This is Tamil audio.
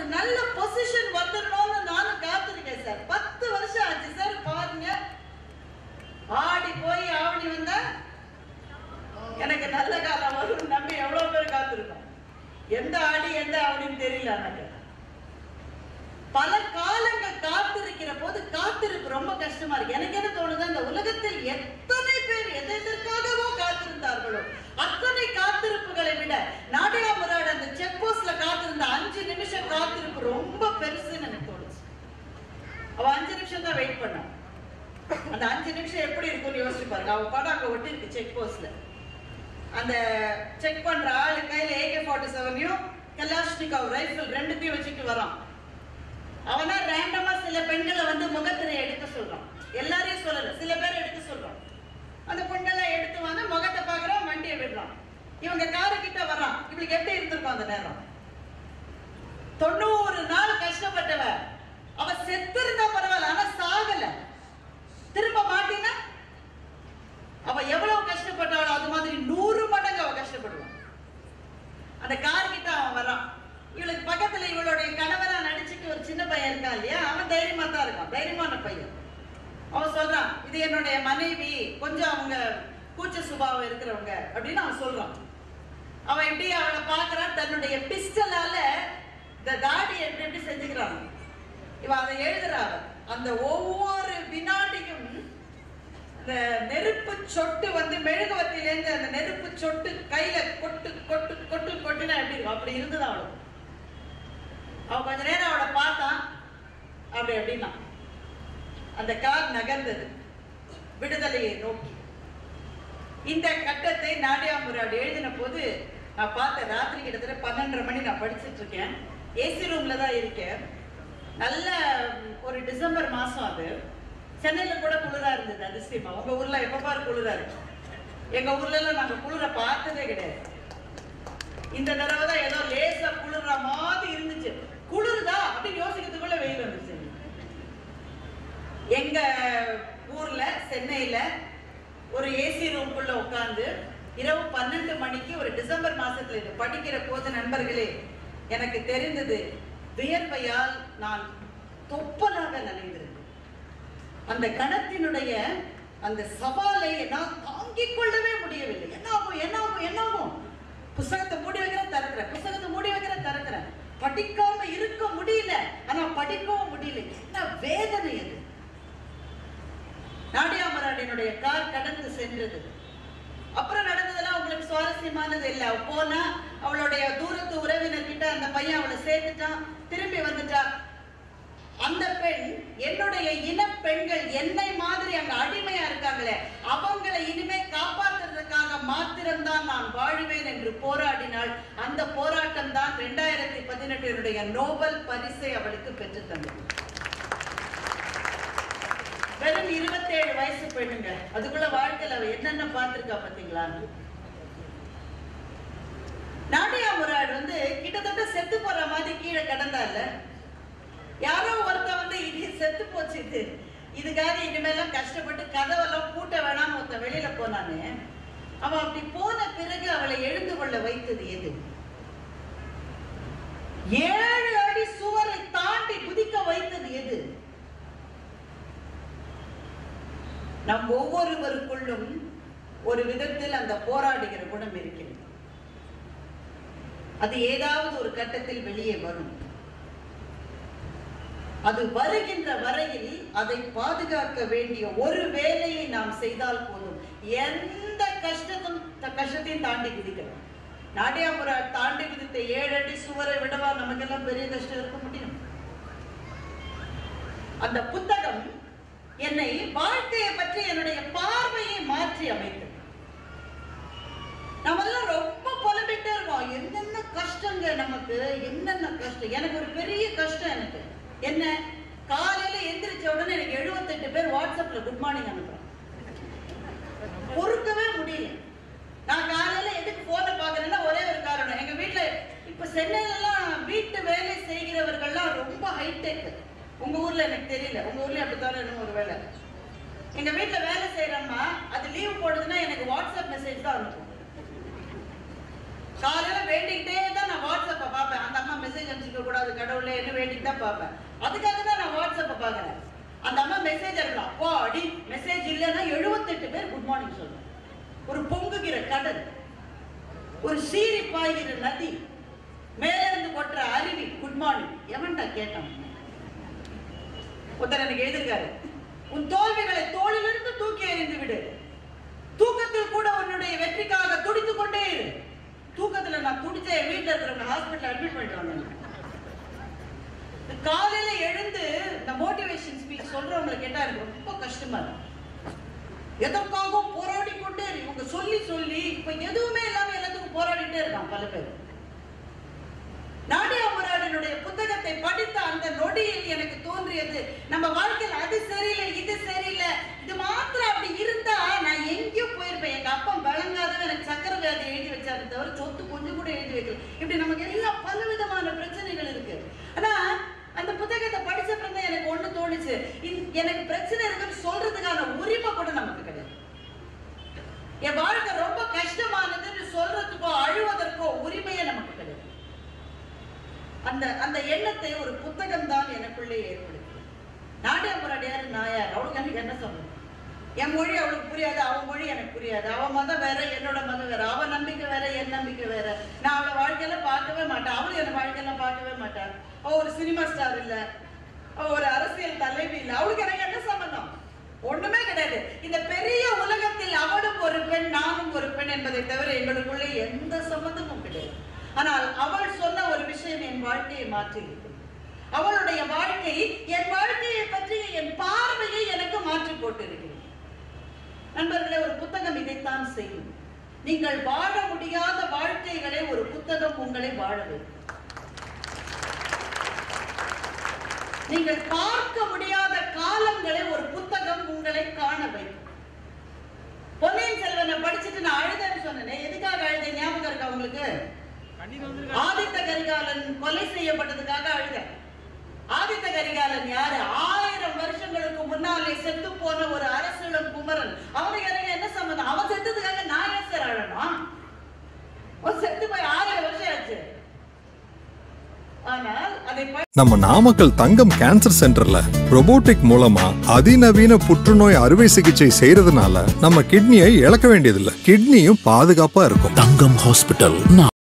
நல்ல பொசிஷன் வந்துடணும்னு நானும் காத்திருக்கேன் சார். 10 வருஷம் ஆச்சு சார். பாருங்க, ஆடி போய் ஆவணி வந்தா எனக்கு நல்ல காலம் வரும் நம்பி எவ்வளவு பேர் காத்திருக்கோம். எந்த ஆடி எந்த ஆவணின்னு தெரியல. எனக்கு பல காலங்கள் காத்திருக்கிற போது காத்திருப்பு ரொம்ப கஷ்டமா இருக்கு. எனக்கு என்ன தோணுது, இந்த உலகத்தில் எத்தனை பேர் எதற்காகவோ காத்திருந்தார்களோ அத்தனை காத்திருப்புகளை விட நாடியா முராடு அந்த செக் போஸ்ட்ல காத்திருந்த 5 நிமிஷம் காத்திருப்பு ரொம்ப பெருசுன்னு எனக்கு தோணுச்சு. அவ 5 நிமிஷம் தான் வெயிட் பண்ணா. அந்த 5 நிமிஷம் எப்படி இருக்கும்னு யோசிச்சு பாருங்க. அவ படம் அங்க ஒட்டி இருக்கு செக் போஸ்ட்ல. அந்த செக் பண்ற ஆளு கையில AK-47 கலாஷ்னிகோவ் ரைபிள் ரெண்டுத்தையும் வச்சுட்டு வரான். அவனா ரேண்டமா சில பெண்களை வந்து முகத்திரை எடுக்க சொல்றான். எல்லாரையும் சொல்லல, சில பேர் எடுக்க சொல்றான். அந்த பெண்களை எடுத்து வந்து முகத்தை பாக்குறான், வண்டியை விடுறான். இவங்க காரு கிட்ட வர்றான். இவளுக்கு எப்படி இருந்திருக்கும் அந்த நேரம்? 90 நாள் கஷ்டப்பட்டவ. அவ செத்து இருந்தா பரவாயில்ல, ஆனா சாகல. திரும்ப மாட்டினா அவ எவ்வளவு கஷ்டப்பட்டாளோ அது மாதிரி 100 மடங்கு அவ கஷ்டப்படுவான். அந்த கார் கிட்ட அவன் வரான். இவளுக்கு பக்கத்துல இவளுடைய கணவரா நடிச்சுட்டு ஒரு சின்ன பையன் இருக்கான் இல்லையா, அவன் தைரியமா தான் இருக்கான், தைரியமான பையன். அவன் சொல்றான், இது என்னுடைய மனைவி, கொஞ்சம் அவங்க கூச்ச சுபாவம் இருக்கிறவங்க அப்படின்னு அவன் சொல்றான். அவன் எப்படி அவளை பாக்குறான், தன்னுடைய பிஸ்டலால இந்த தாடி எப்படி எப்படி செஞ்சுக்கிறான். இவன் அதை எழுதுறான். அந்த ஒவ்வொரு வினாடியும் இந்த நெருப்பு சொட்டு வந்து மெழுகுவத்திலேருந்து அந்த நெருப்பு சொட்டு கையில கொட்டு கொட்டு கொட்டு கொட்டுனா எப்படி இருக்கும், அப்படி இருந்தது அவளுக்கு. அவன் கொஞ்ச நேரம் அவளை பார்த்தான். அப்படி அப்படின்னா அந்த கார் நகர்ந்தது விடுதலையை நோக்கி. இந்த கட்டத்தை நாடியா முராடு எழுதின போது நான் பார்த்த ராத்திரி கிட்டத்தட்ட 12:30 மணி. நான் படிச்சுட்டு இருக்கேன், ஏசி ரூம்ல தான் இருக்கேன். நல்ல ஒரு டிசம்பர் மாசம். அது சென்னையில கூட குளிரா இருந்தது. அதிசயமா உங்க ஊர்ல எப்ப பாரு குளிரா இருக்கு. எங்க ஊர்ல எல்லாம் நாங்க குளிர பார்த்ததே கிடையாது. இந்த தடவை தான் ஏதோ லேசா குளிர்ற மாதிரி இருந்துச்சு. குளிர்தா அப்படின்னு யோசிக்கிறதுக்குள்ள வெயில் வந்துச்சு. எங்க ஊர்ல சென்னையில ஒரு ஏசி ரூம்குள்ள உட்கார்ந்து இரவு 12 மணிக்கு ஒரு டிசம்பர் மாசத்துல இது படிக்கிற போது நண்பர்களே எனக்கு தெரிந்தது, வியர்வையால் நான் தொப்பலாக நனைந்திருந்தேன். அந்த கணத்தினுடைய அந்த சவாலை என்னால் தாங்கிக் கொள்ளவே முடியவில்லை. என்னாகும் என்னாகும் என்னாகும், புத்தகத்தை மூடி வைக்கிறேன் திறக்கிறேன், புத்தகத்தை மூடி வைக்கிறேன் திறக்கிறேன். படிக்காம இருக்க முடியல, ஆனா படிக்கவும் முடியல. என்ன வேதனை அது. நாடியா முராடினுடைய கார் கடந்து சென்றது. அப்புறம் நடந்ததெல்லாம் உங்களுக்கு சுவாரஸ்யமானது இல்ல. போனா அவளுடைய தூரத்து உறவினர் கிட்ட அந்த பையன் அவளை சேர்த்துட்டான், திரும்பி வந்துட்டா. அந்த பெண், என்னுடைய இன பெண்கள் என்னை மாதிரி அங்க அடிமையா இருக்காங்களே, அவங்களை இனிமே காப்பாற்றுறதுக்காக மாத்திரம்தான் நான் வாழ்வேன் என்று போராடினாள். அந்த போராட்டம் தான் 2018 நோபல் பரிசை அவளுக்கு பெற்று தந்தது. வெறும் 27 வயசு பெண்ணுங்க. அதுக்குள்ள வாழ்க்கையில அவ என்னென்ன பார்த்திருக்கா பாத்தீங்களா? நாடியா முராடு வந்து கிட்டத்தட்ட செத்து போற மாதிரி கீழே கிடந்தா இல்ல. யாரோ ஒருத்த வந்து இது செத்து போச்சு, இதுக்காக இனிமேலாம் கஷ்டப்பட்டு கதவெல்லாம் பூட்ட வேணாம் ஒருத்த வெளியில போனானே, அவன் அப்படி போன பிறகு அவளை எழுந்து கொள்ள வைத்தது எது? 7 அடி சுவரை தாண்டி குதிக்க வைத்தது எது? நம் ஒவ்வொருவருக்குள்ளும் ஒரு விதத்தில் அந்த போராடுகிற குணம் இருக்கிறது. அது ஏதாவது ஒரு கட்டத்தில் வெளியே வரும். அது வருகின்ற வரையில் அதை பாதுகாக்க வேண்டிய ஒரு வேலையை நாம் செய்தால் போதும். எந்த கஷ்டத்தையும் தாண்டி குதிக்கலாம். நாடியா முராடு தாண்டி குதித்த 7 அடி சுவரை விடவா நமக்கெல்லாம் பெரிய கஷ்டம் இருக்க முடியும்? அந்த புத்தகம் என்னை வாழ்க்கையை பற்றி என்னுடைய பார்வையை மாற்றி அமைத்தது. நம்மெல்லாம் ரொம்ப புலம்பிட்டே இருக்கோம், என்னென்ன கஷ்டங்க நமக்கு, என்னென்ன கஷ்டம். எனக்கு ஒரு பெரிய கஷ்டம். எனக்கு என்ன, காலையில எந்திரிச்ச உடனே எனக்கு 78 பேர் வாட்ஸ்அப்ல குட் மார்னிங் அனுப்புறேன். பொறுக்கவே முடியல. நான் காலையில எதுக்கு போன பாக்குறேன்னா ஒரே ஒரு காரணம், எங்க வீட்டுல இப்ப சென்னையில எல்லாம் வீட்டு வேலை செய்கிறவர்கள்லாம் ரொம்ப ஹைடெக். உங்க ஊர்ல எனக்கு தெரியல, உங்க ஊர்ல அப்படித்தானே இன்னும் ஒரு வேலை. எங்க வீட்டுல வேலை செய்யறோம்னா அது லீவ் போடுதுன்னா எனக்கு வாட்ஸ்அப் மெசேஜ் தான் அனுப்பும். காலையில வேண்டிக்கிட்டே தான் நான் வாட்ஸ்அப்பை பார்ப்பேன். அந்த அம்மா மெசேஜ் அனுப்பிச்சிக்க கூடாது கடவுளே என்ன வேண்டிட்டு தான் பார்ப்பேன். அதுக்காக தான் நான் வாட்ஸ்அப்பை பார்க்குறேன். அந்த அம்மா மெசேஜ் அனுப்பலாம். அப்போ அடி மெசேஜ் இல்லைன்னா 78 பேர் குட் மார்னிங் சொல்லுவேன். ஒரு பொங்குகிற கடல், ஒரு சீறி பாய்கிற நதி, மேல இருந்து கொட்டுற அருவி குட் மார்னிங். எவன்டா கேட்டான்? ஒருத்தர் எனக்கு எழுதிருக்காரு, உன் தோல்விகளை தோளிலிருந்து தூக்கி எறிந்து விடு, தூக்கத்தில் கூட உன்னுடைய வெற்றிக்காக துடித்துக் கொண்டே இரு. தூக்கத்துல நான் துடிச்ச வீட்டுல இருக்கிறவங்க ஹாஸ்பிட்டல் அட்மிட் பண்ணிட்டு வந்தேன். காலையில எழுந்து இந்த மோட்டிவேஷன் ஸ்பீச் சொல்றவங்களை கேட்டா எனக்கு ரொம்ப கஷ்டமா இருக்கு. எதற்காகவும் போராடி கொண்டே இவங்க சொல்லி சொல்லி இப்ப எதுவுமே இல்லாம எல்லாத்துக்கும் போராடிட்டே இருக்கான் பல பேர். நாடியா முராடனுடைய புத்தகத்தை படித்த அந்த நொடியில் எனக்கு தோன்றியது, நம்ம வாழ்க்கையில் அது சரியில்லை இது சரியில்லை இது மாத்திரம் அப்படி இருந்தா நான் எங்கேயோ போயிருப்பேன். எங்க அப்பா வழங்காதவன் எனக்கு சக்கரை வியாதி எழுதி வச்சாரு தவிர சொத்து கொஞ்சம் கூட எழுதி வைக்கல. இப்படி நமக்கு எல்லாம் பல விதமான பிரச்சனைகள் இருக்கு. ஆனா அந்த புத்தகத்தை படிச்ச பிறகு எனக்கு ஒண்ணு தோணுச்சு, எனக்கு பிரச்சனை இருக்குன்னு சொல்றதுக்கான உரிமை கூட நமக்கு கிடையாது. என் வாழ்க்கை ரொம்ப கஷ்டமானதுன்னு சொல்றதுக்கோ அழுவதற்கோ உரிமையே நமக்கு கிடையாது. அந்த எண்ணத்தை ஒரு புத்தகம் தான் எனக்குள்ளே ஏற்படுத்தி. நாடியா முராடியார் நாயார், அவளுக்கு எனக்கு என்ன சொல்லணும்? என் மொழி அவளுக்கு புரியாது, அவன் மொழி எனக்கு புரியாது. அவன் மதம் வேற, என்னோட மதம் வேற, அவன் நம்பிக்கை வேற, என் நம்பிக்கை வேற. நான் அவளை வாழ்க்கையில பார்க்கவே மாட்டேன், அவளும் என் வாழ்க்கையில பார்க்கவே மாட்டான். அவ ஒரு சினிமா ஸ்டார் இல்ல, அவ ஒரு அரசியல் தலைவி இல்ல, அவளுக்கு எனக்கு என்ன சம்பந்தம்? ஒண்ணுமே கிடையாது. இந்த பெரிய உலகத்தில் அவளும் ஒரு பெண் நானும் ஒரு பெண் என்பதை தவிர எங்களுக்குள்ளே எந்த சம்பந்தமும் கிடையாது. ஆனால் அவள் சொன்ன ஒரு விஷயம் என் வாழ்க்கையை மாற்றி இருக்கிறது. அவளுடைய வாழ்க்கை என் வாழ்க்கையை பற்றி என் பார்வையை எனக்கு மாற்றி போட்டு இருக்கிறது. நண்பர்களே, ஒரு புத்தகம் இதைத்தான் செய்யும். நீங்கள் வாழ முடியாத வாழ்க்கைகளை ஒரு புத்தகம் உங்களை வாழ வைக்கும். நீங்கள் பார்க்க முடியாத காலங்களை ஒரு புத்தகம் உங்களை காண வைக்கும். பொன்னியின் செல்வனை படிச்சுட்டு நான் அழுதேன்னு சொன்னேன். எதுக்காக அழுதேன் ஞாபகம் இருக்கா உங்களுக்கு? ஆதித்த கரிகாலன் கொலை செய்யப்பட்டதுக்காக அழுதேன். ஆதித்த கரிகாலன் யாரு? 1000 வருஷங்களுக்கு முன்னாலே செத்து போன ஒரு அரசியலும் குமரன். அவனுக்கு எனக்கு என்ன சம்பந்தம்? அவன் செத்ததுக்காக நான் ஏன் சார் அழணும்? அவன் செத்து போய் 1000 வருஷம் ஆச்சு. ஆனால் அதை நம்ம நாமக்கல் தங்கம் கேன்சர் சென்டர்ல ரோபோட்டிக் மூலமா அதிநவீன புற்றுநோய் அறுவை சிகிச்சை செய்யறதுனால நம்ம கிட்னியை இழக்க வேண்டியதில்லை. கிட்னியும் பாதுகாப்பா இருக்கும். தங்கம் ஹாஸ்பிட்டல்.